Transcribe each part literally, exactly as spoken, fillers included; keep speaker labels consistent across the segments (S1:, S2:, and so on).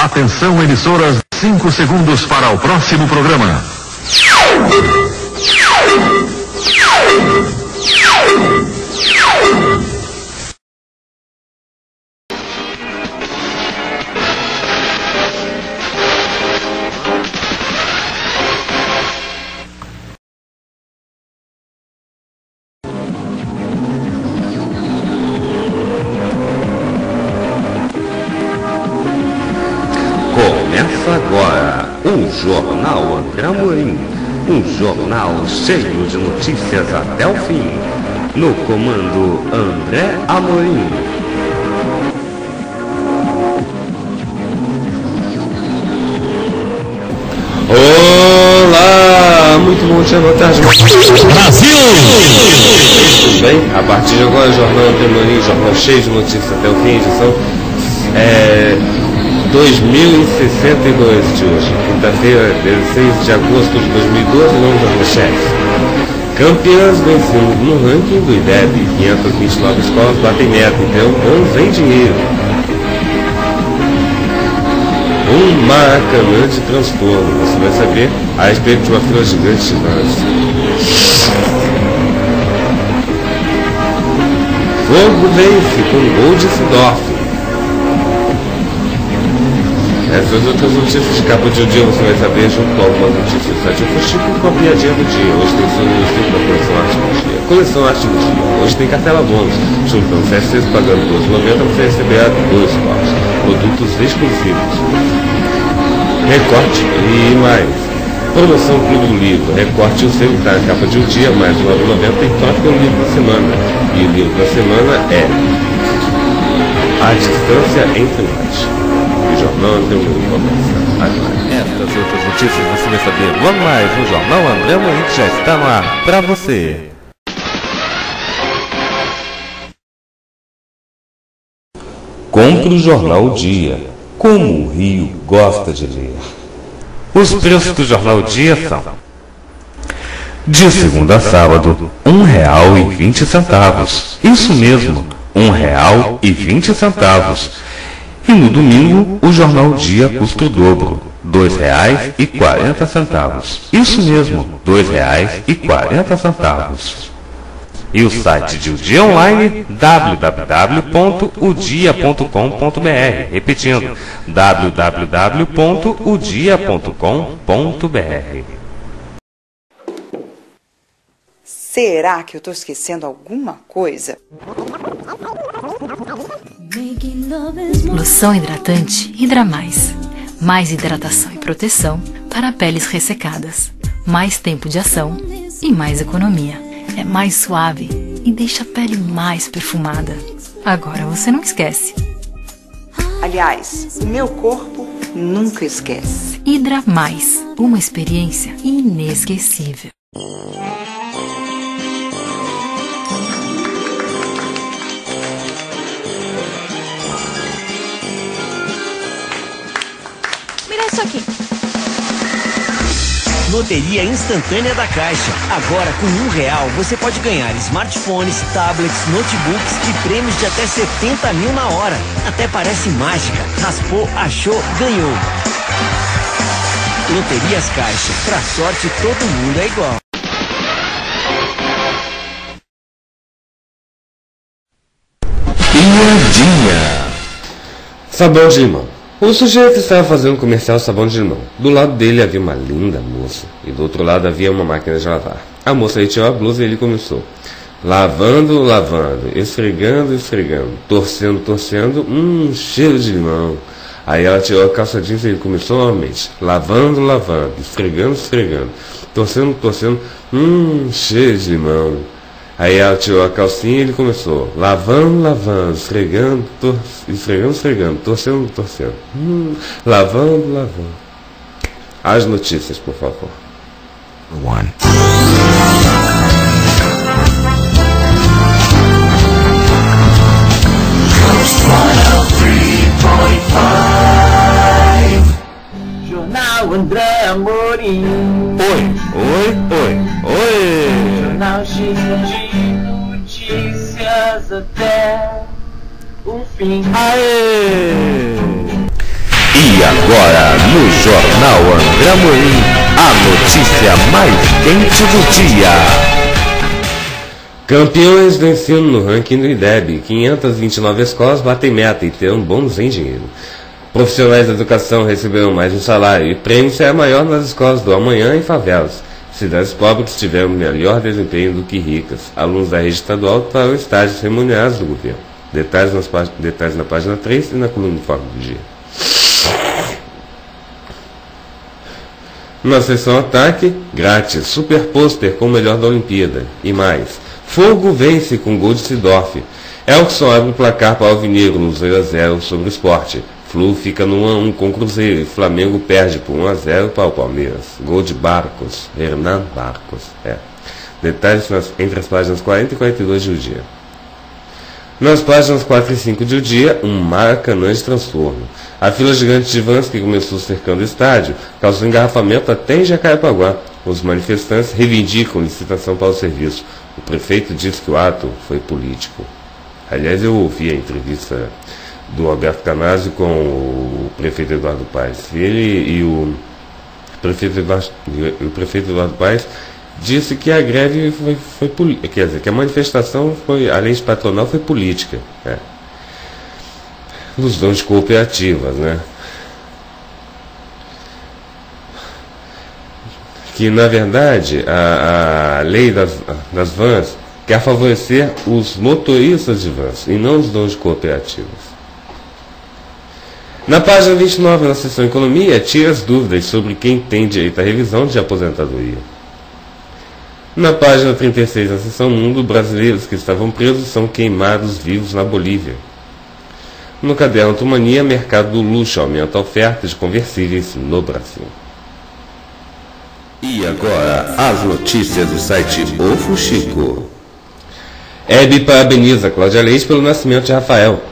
S1: Atenção, emissoras, cinco segundos para o próximo programa.
S2: Começa agora o Jornal André Amorim, um jornal cheio de notícias até o fim. No comando André Amorim. Olá, muito bom dia, boa tarde. Brasil! Tudo bem? A partir de agora, Jornal André Amorim, jornal cheio de notícias até o fim, edição é... dois mil e sessenta e dois de hoje, quinta-feira, dezesseis de agosto de dois mil e doze, vamos aos manchetes. Campeãs do ensino no ranking do I D E B, quinhentas e vinte e nove escolas batem meta, então não vem dinheiro. Um Maracanã de transtorno, você vai saber a respeito de uma fila gigante de fãs. Fogo vence com gol de Sidorf. Essas outras notícias de capa de um dia você vai saber junto com algumas notícias do site Fuxico com a piadinha do dia. Hoje tem solução da coleção arte do dia. Coleção arte do dia. Hoje tem cartela bônus. Juntando C S Cs pagando doze reais e noventa centavos, você receberá dois cortes. Produtos exclusivos. Recorte e mais. Promoção Clube do Livro. Recorte o seu que está na capa de um dia, mais nove reais e noventa centavos e troca o livro da semana. E o livro da semana é A Distância Entre Nós. Jornal André Amorim começa agora. Estas outras notícias você vai saber logo mais no Jornal André Amorim, que já está no ar para você. Compre o Jornal Dia, como o Rio gosta de ler. Os preços do Jornal Dia são: de segunda a sábado, um real e vinte centavos. Isso mesmo, um real e vinte centavos. E no domingo, o Jornal Dia custa o dobro, dois reais e quarenta centavos. Isso mesmo, dois reais e quarenta centavos. E o site de O Dia Online, w w w ponto o dia ponto com ponto b r. Repetindo, w w w ponto o dia ponto com ponto b r.
S3: Será que eu estou esquecendo alguma coisa?
S4: Loção hidratante Hidra Mais. Mais hidratação e proteção para peles ressecadas. Mais tempo de ação e mais economia. É mais suave e deixa a pele mais perfumada. Agora você não esquece.
S3: Aliás, o meu corpo nunca esquece.
S4: Hidra Mais. Uma experiência inesquecível.
S5: Isso aqui.
S6: Loteria instantânea da Caixa. Agora, com um real, você pode ganhar smartphones, tablets, notebooks e prêmios de até setenta mil na hora. Até parece mágica. Raspou, achou, ganhou. Loterias Caixa. Pra sorte, todo mundo é igual.
S2: Piadinha. Sabão de limão. O sujeito estava fazendo um comercial sabão de limão. Do lado dele havia uma linda moça, e do outro lado havia uma máquina de lavar. A moça retirou a blusa e ele começou. Lavando, lavando, esfregando, esfregando, torcendo, torcendo, hum, cheiro de limão. Aí ela tirou a calça jeans e ele começou novamente. Lavando, lavando, esfregando, esfregando, torcendo, torcendo, hum, cheiro de limão. Aí ela tirou a calcinha e ele começou. Lavando, lavando, esfregando, tor esfregando, esfregando, torcendo, torcendo. Hum, lavando, lavando. As notícias, por favor. One.
S7: Jornal André Amorim.
S2: Oi, oi, oi, oi.
S7: Jornal cheio de notícias até o fim.
S2: Aê!
S1: E agora, no Jornal André Amorim, a notícia mais quente do dia.
S2: Campeões do ensino no ranking do I D E B. quinhentas e vinte e nove escolas batem meta e terão bônus em dinheiro. Profissionais da educação receberão mais um salário e prêmio será maior nas escolas do amanhã e favelas. Cidades pobres tiveram melhor desempenho do que ricas. Alunos da rede estadual farão estágios remunerados do governo. Detalhes, nas, detalhes na página três e na coluna Informe do Dia. Na seção Ataque, grátis, super pôster com o melhor da Olimpíada. E mais, Fogo vence com gol de Sidorf. Elkson abre o placar para o Alvinegro, zero a zero sobre o Sport. Flu fica no um a um com o Cruzeiro e Flamengo perde por um a zero para o Palmeiras. Gol de Barcos, Hernan Barcos. É. Detalhes nas, entre as páginas quarenta e quarenta e dois de O Dia. Nas páginas quatro e cinco de O Dia, um Maracanã de transtorno. A fila gigante de vans que começou cercando o estádio causou engarrafamento até em Jacarepaguá. Os manifestantes reivindicam licitação para o serviço. O prefeito disse que o ato foi político. Aliás, eu ouvi a entrevista do Alberto Canazzi com o prefeito Eduardo Paes. Ele e o prefeito Eduardo, o prefeito Eduardo Paes disse que a greve foi, foi política, quer dizer, que a manifestação, foi, além de patronal, foi política. É. Os donos de cooperativas, né? Que, na verdade, a, a lei das, das vans quer favorecer os motoristas de vans e não os donos de cooperativas. Na página vinte e nove, na seção Economia, tira as dúvidas sobre quem tem direito à revisão de aposentadoria. Na página trinta e seis, na seção Mundo, brasileiros que estavam presos são queimados vivos na Bolívia. No caderno Tumania, mercado do luxo aumenta a oferta de conversíveis no Brasil.
S1: E agora, as notícias do site O Fuxico.
S2: Hebe parabeniza Cláudia Leite pelo nascimento de Rafael.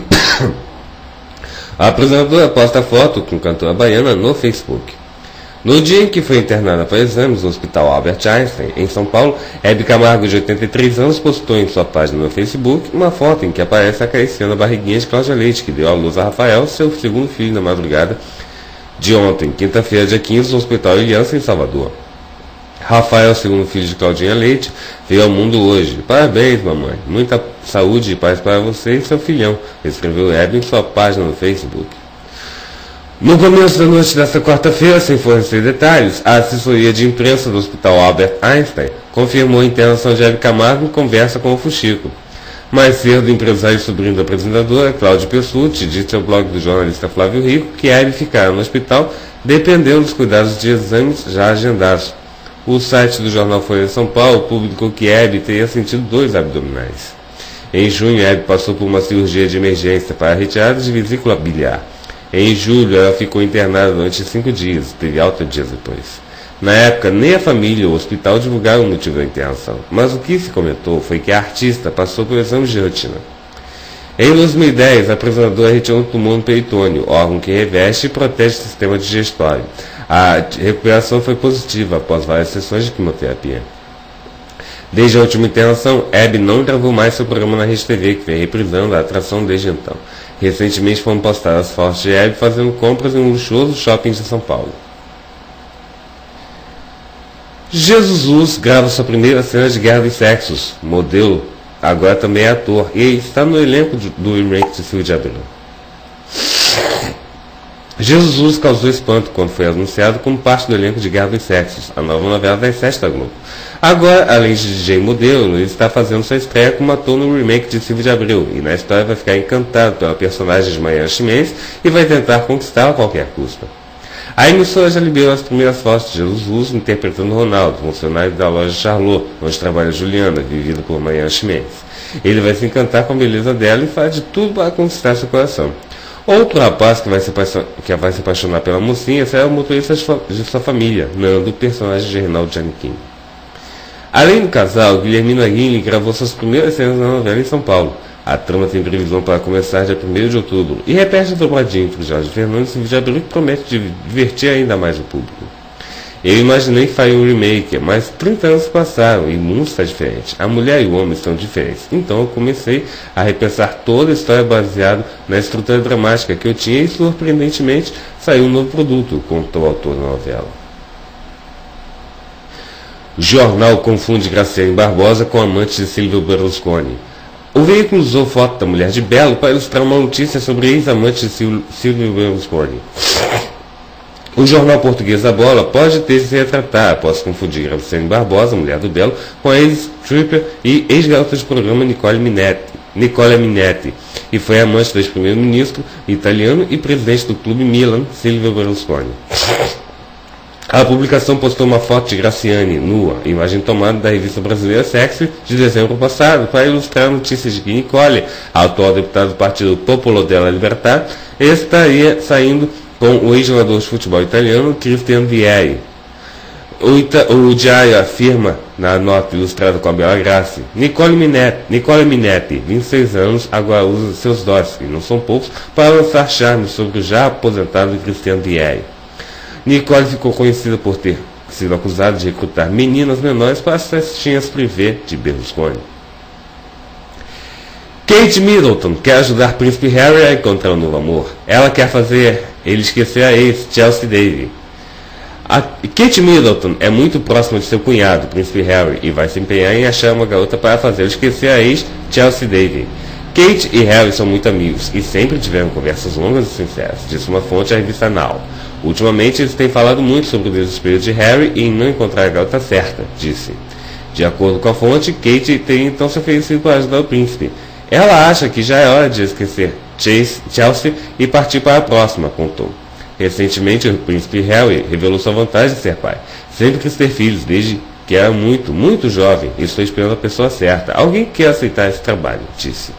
S2: A apresentadora posta foto com cantora baiana no Facebook. No dia em que foi internada para exames no Hospital Albert Einstein, em São Paulo, Hebe Camargo, de oitenta e três anos, postou em sua página no Facebook uma foto em que aparece acariciando a barriguinha de Cláudia Leite, que deu à luz a Rafael, seu segundo filho, na madrugada de ontem, quinta-feira, dia quinze, no Hospital Aliança, em Salvador. Rafael, segundo filho de Claudinha Leite, veio ao mundo hoje. Parabéns, mamãe. Muita saúde e paz para você e seu filhão, escreveu Hebe em sua página no Facebook. No começo da noite desta quarta-feira, sem fornecer detalhes, a assessoria de imprensa do Hospital Albert Einstein confirmou a internação de Hebe Camargo em conversa com o Fuxico. Mais cedo, o empresário e sobrinho da apresentadora, Cláudio Pessutti, disse ao blog do jornalista Flávio Rico que Hebe ficará no hospital dependendo dos cuidados de exames já agendados. O site do jornal Folha de São Paulo publicou que Hebe teria sentido dois abdominais. Em junho, Hebe passou por uma cirurgia de emergência para a retirada de vesícula biliar. Em julho, ela ficou internada durante cinco dias, teve alta dias depois. Na época, nem a família ou o hospital divulgaram o motivo da internação, mas o que se comentou foi que a artista passou por exames de rotina. Em dois mil e dez, a apresentadora retirou um tumor no peritônio, órgão que reveste e protege o sistema digestório. A recuperação foi positiva após várias sessões de quimioterapia. Desde a última internação, Hebe não gravou mais seu programa na Rede T V, que vem reprisando a atração desde então. Recentemente foram postadas fotos de Hebe fazendo compras em um luxuoso shopping de São Paulo. Jesus grava sua primeira cena de Guerra dos Sexos. Modelo, agora também é ator, e está no elenco do remake de Silvio de Abril. Jesus causou espanto quando foi anunciado como parte do elenco de Guerra dos Sexos, a nova novela das sete da Globo. Agora, além de D J modelo, ele está fazendo sua estreia como ator no remake de Silvio de Abril, e na história vai ficar encantado pela personagem de Manhã Chimenez e vai tentar conquistá-la a qualquer custo. A emissora já liberou as primeiras fotos de Jesus interpretando Ronaldo, funcionário da loja Charlot, onde trabalha Juliana, vivida por Manhã Chimenez. Ele vai se encantar com a beleza dela e faz de tudo para conquistar seu coração. Outro rapaz que vai se apaixonar, que vai se apaixonar pela mocinha será o motorista de sua família, Nando, personagem de Reinaldo Giannichini. Além do casal, Guilhermina Guinle gravou suas primeiras cenas na novela em São Paulo. A trama tem previsão para começar dia primeiro de outubro e repete a dobradinha entre Jorge Fernandes e Silvio de Abril, que promete divertir ainda mais o público. Eu imaginei que faria um remake, mas trinta anos passaram e o mundo está diferente. A mulher e o homem estão diferentes. Então eu comecei a repensar toda a história baseada na estrutura dramática que eu tinha e, surpreendentemente, saiu um novo produto, contou o autor da novela. Jornal confunde Graciane Barbosa com amante de Silvio Berlusconi. O veículo usou foto da mulher de Belo para ilustrar uma notícia sobre ex-amante de Silvio Berlusconi. O jornal português A Bola pode ter se retratar após confundir Graciane Barbosa, mulher do Belo, com a ex-stripper e ex-garota de programa Nicole Minetti, Nicola Minetti, e foi amante do ex-primeiro-ministro italiano e presidente do clube Milan, Silvio Berlusconi. A publicação postou uma foto de Graciane, nua, imagem tomada da revista brasileira Sexy de dezembro passado, para ilustrar notícias de que Nicole, a atual deputada do Partido Popolo della Libertà, estaria saindo com o ex-jogador de futebol italiano Cristian Vieri. O, Ita o Diário afirma na nota ilustrada com a Bela Graça: Nicole Minetti, Nicole Minetti, vinte e seis anos, agora usa seus dotes, e não são poucos, para lançar charme sobre o já aposentado Cristian Vieri. Nicole ficou conhecida por ter sido acusada de recrutar meninas menores para as festinhas privê de Berlusconi. Kate Middleton quer ajudar Príncipe Harry a encontrar um novo amor. Ela quer fazer ele esquecer a ex, Chelsea Davy. A Kate Middleton é muito próxima de seu cunhado, Príncipe Harry, e vai se empenhar em achar uma garota para fazer ele esquecer a ex, Chelsea Davy. Kate e Harry são muito amigos e sempre tiveram conversas longas e sinceras, disse uma fonte à revista Now. Ultimamente eles têm falado muito sobre o desespero de Harry em não encontrar a garota certa, disse. De acordo com a fonte, Kate teria então se oferecido para ajudar o príncipe. Ela acha que já é hora de esquecer Chase, Chelsea e partir para a próxima, contou. Recentemente, o príncipe Harry revelou sua vontade de ser pai. Sempre quis ter filhos, desde que era muito, muito jovem, e estou esperando a pessoa certa, alguém que quer aceitar esse trabalho, disse.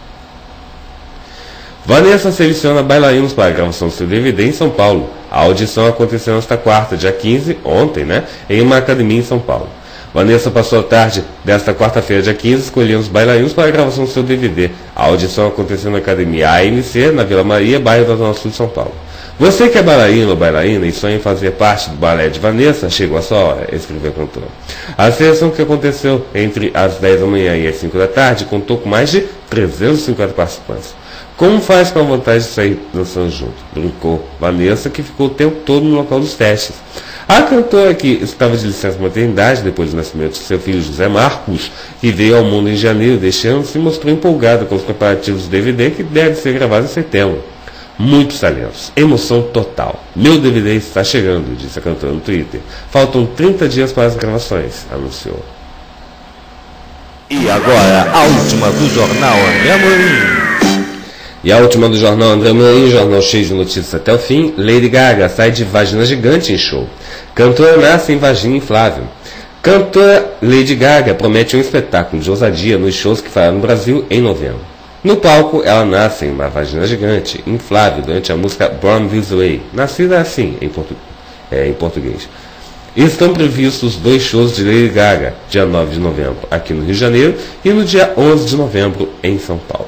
S2: Vanessa seleciona bailarinos para a gravação do seu D V D em São Paulo. A audição aconteceu nesta quarta, dia quinze, ontem, né, em uma academia em São Paulo. Vanessa passou a tarde desta quarta-feira, dia quinze, escolhendo os bailarinos para a gravação do seu D V D. A audição aconteceu na academia A M C, na Vila Maria, bairro da Zona Sul de São Paulo. Você que é bailarino ou bailarina e sonha em fazer parte do balé de Vanessa, chegou a sua hora, escreveu a cantora. A seleção que aconteceu entre as dez da manhã e as cinco da tarde contou com mais de trezentos e cinquenta participantes. Como faz com a vontade de sair dançando junto? Brincou Vanessa, que ficou o tempo todo no local dos testes. A cantora, que estava de licença maternidade depois do nascimento de seu filho José Marcos, que veio ao mundo em janeiro deste ano, se mostrou empolgada com os preparativos do D V D que deve ser gravado em setembro. Muitos talentos, emoção total. Meu D V D está chegando, disse a cantora no Twitter. Faltam trinta dias para as gravações, anunciou.
S1: E agora, a última do Jornal André Amorim.
S2: E a última do Jornal André Amorim, jornal cheio de notícias até o fim. Lady Gaga sai de vagina gigante em show. Cantora nasce em vagina inflável. Cantora Lady Gaga promete um espetáculo de ousadia nos shows que fará no Brasil em novembro. No palco, ela nasce em uma vagina gigante, inflável, durante a música Born This Way, nascida assim, em, portu é, em português. Estão previstos dois shows de Lady Gaga, dia nove de novembro, aqui no Rio de Janeiro, e no dia onze de novembro, em São Paulo.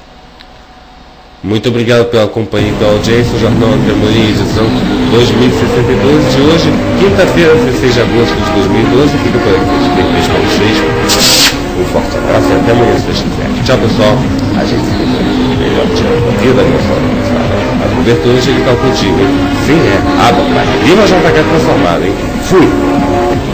S2: Muito obrigado pela companhia e pela audiência. O Jornal André Amorim, edição dois mil e sessenta e dois de hoje, quinta-feira, dezesseis de agosto de dois mil e doze. Fica por aqui. Beijo para vocês. Um forte abraço e até amanhã, se Deus quiser. Tchau, pessoal. A gente se vê no melhor dia da vida, meu só. A cobertura angelical contigo, hein? Sim, é. Ah, papai. Viva J K transformado, hein? Fui.